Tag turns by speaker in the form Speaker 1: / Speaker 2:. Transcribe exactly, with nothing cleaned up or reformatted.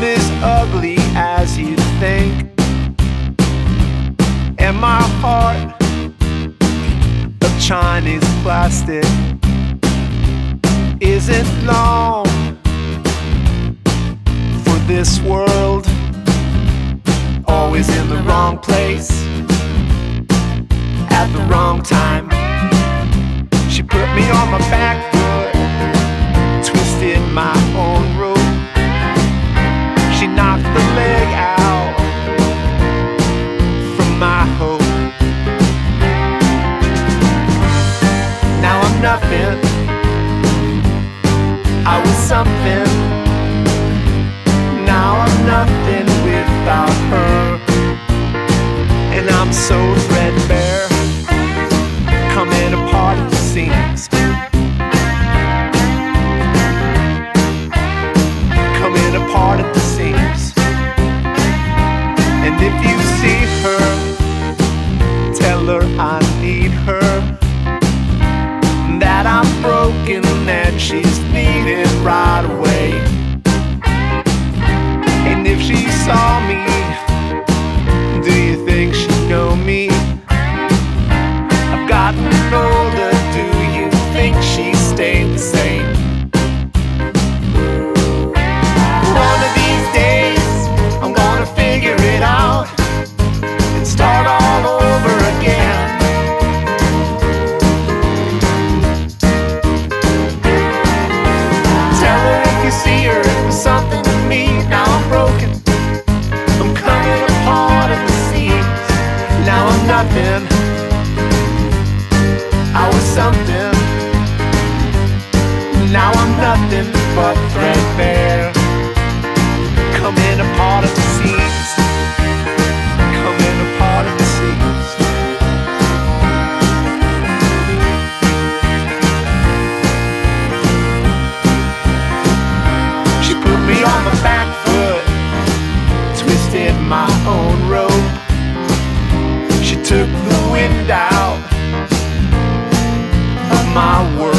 Speaker 1: as ugly as you think, and my heart of Chinese plastic isn't long for this world. Always in the wrong place at the wrong time. She put me on my back foot, twisted my own rope. She knocked the leg out from my hope. Now I'm nothing, I was something. Now I'm nothing without her, and I'm so threadbare, coming apart at the seams, coming apart at the seams. And if you see her, tell her I need her, that I'm broken and she's needed right away. And if she saw me, do you think she'd know me? I've gotten older, do you think she stayed the same? One of these days, I'm gonna figure it out and start all over again. Tell her if you see her, it was something to me. Now I'm broken, I'm coming apart at the seams. Now I'm nothing, I was something. Now I'm nothing but threadbare, coming apart at the seams, coming apart at the seams. She put me on my back foot, twisted my own rope. She took the wind out of my world.